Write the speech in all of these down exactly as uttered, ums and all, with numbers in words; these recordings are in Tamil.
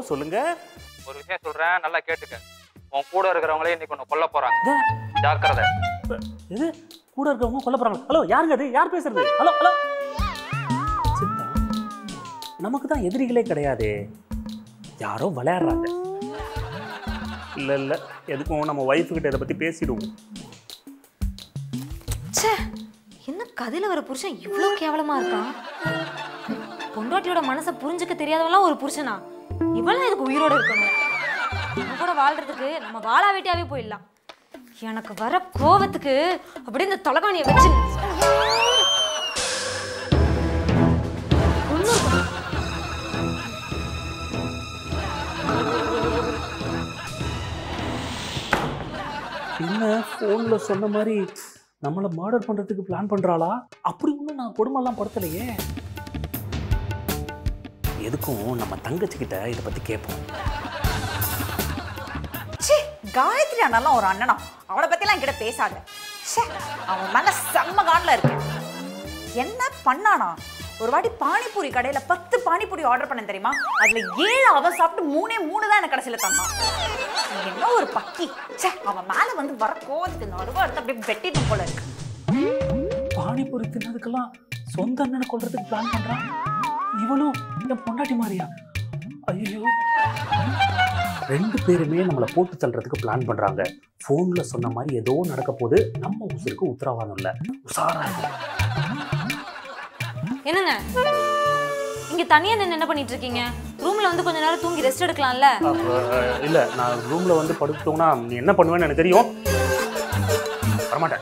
சொல்லுங்க. ஒரு விஷயம் சொல்றேன், நல்லா கேட்டுக்க. உன் கூட இருக்கிறவங்களே இன்னைக்கு ஒன்று கொல்ல போறாங்க, ஜாக்கிரதை. எது கூட இருக்கிறவங்க கொல்ல போறாங்க? ஹலோ, யாருங்க அது? யார் பேசுறது? ஹலோ ஹலோ சித்தா, நமக்கு தான் எதிரிகளே கிடையாது, யாரோ விளையாடுறாங்க. இல்ல இல்ல, எதுக்கும் நம்ம வைஃப் கிட்ட இதை பத்தி பேசிடுவோம். என்ன கதையில வர புருஷன் இவ்வளோ கேவலமா இருக்கான்? பொண்டாட்டியோட மனசை புரிஞ்சுக்க தெரியாதவெல்லாம் ஒரு புருஷனா? இவெல்லாம் இதுக்கு உயிரோட இருக்கணும். நம்ம கூட வாழ்றதுக்கு நம்ம வாழா வேட்டியாவே போயிடலாம். எனக்கு வர கோவத்துக்கு அப்படியே இந்த தொலைகாணியை வச்சு என்ன போன்ல சொன்ன மாதிரி நம்மளை மர்டர் பண்றதுக்கு பிளான் பண்றாளா? அப்படி ஒன்றும் நான் கொடுமைலாம் படுத்தலையே. எதுக்கும் நம்ம தங்கச்சி கிட்ட இதை பத்தி கேட்போம். காயத்ரி அண்ணாலாம் ஒரு அண்ணனா, அவனை பத்திலாம் என்கிட்ட பேசாத. அவன் மேல செம்ம காண்டில் இருக்கு. என்ன பண்ணானா? ஒரு வாட்டி பானிபூரி கடையில பத்து பானிபூரி ஆர்டர் பண்ண தெரியுமா? அதுல ஏழு அவன் சாப்பிட்டு மூணே மூணு தான் எனக்கு கடைசியில தந்தான். என்ன ஒரு பக்கி. அவன் மேல வந்து வர கோவத்துக்கு நடுவா எடுத்து அப்படியே வெட்டிட்டு போல இருக்கு. பானிபூரி தின்னதுக்கெல்லாம் சொந்த அண்ணனை கொல்றதுக்கு பிளான் பண்றான். இவளும் இந்த பொண்டாட்டி மாதிரியா? ஐயோ, ரெண்டு பேருமே நம்மளை போட்டு தள்ளுறதுக்கு பிளான் பண்றாங்க. போன்ல சொன்ன மாதிரி ஏதோ நடக்க போது. நம்ம உசுருக்கு உத்தரவாதம் இல்ல, உசாரா இருக்கும். என்னங்க இங்க தனியா நின்று என்ன பண்ணிட்டு இருக்கீங்க? ரூம்ல வந்து கொஞ்ச நேரம் தூங்கி ரெஸ்ட் எடுக்கலாம்ல? இல்ல, நான் ரூம்ல வந்து படுத்தோம்னா நீ என்ன பண்ணுவேன்னு எனக்கு தெரியும். வரமாட்டேன்.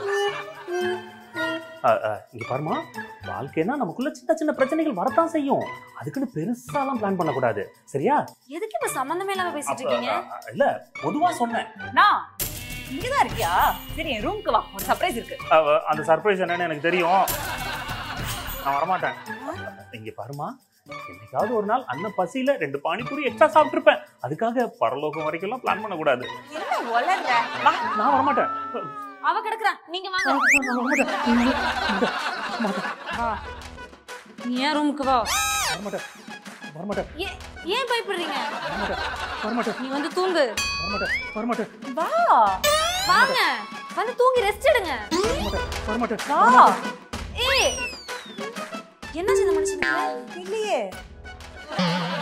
இங்க பாருமா, வாழ்க்கைனா நமக்குள்ள சின்ன சின்ன பிரச்சனைகள் வரத்தான் செய்யும். அதுக்குன்னு பெருசாலாம் பிளான் பண்ணக்கூடாது, சரியா? எதுக்கு இப்ப சம்பந்தமே இல்லாம பேசிட்டு இருக்கீங்க? இல்ல, பொதுவா சொன்னேன். நான் இங்கதான் இருக்கியா? சரி, என் ரூமுக்கு வா, ஒரு சர்ப்ரைஸ் இருக்கு. அந்த சர்ப்ரைஸ் என்னன்னு எனக்கு தெரியும், நான் வரமாட்டேன். இங்க பாருமா, என்னைக்காவது ஒரு நாள் அண்ணன் பசியில ரெண்டு பானிபூரி எக்ஸ்ட்ரா சாப்பிட்டுருப்பேன். அதுக்காக பரலோகம் வரைக்கும் எல்லாம் பிளான் பண்ண கூடாது. என்ன வளர்ற? நான் வரமாட்டேன். அவ கிடக்குறா, நீங்க வாங்க. நீ ஏன் ரூமுக்கு வா. வரமாட்டேன், வரமாட்டேன். ஏன் பயப்படுறீங்க? வரமாட்டேன். நீ வந்து தூங்கு. வரமாட்டேன், வரமாட்டேன். வா, வாங்க, வந்து தூங்கி ரெஸ்ட் எடுங்க. வரமாட்டேன். வா. ஏய், என்ன இந்த மனுஷனுக்கு? இல்லையே.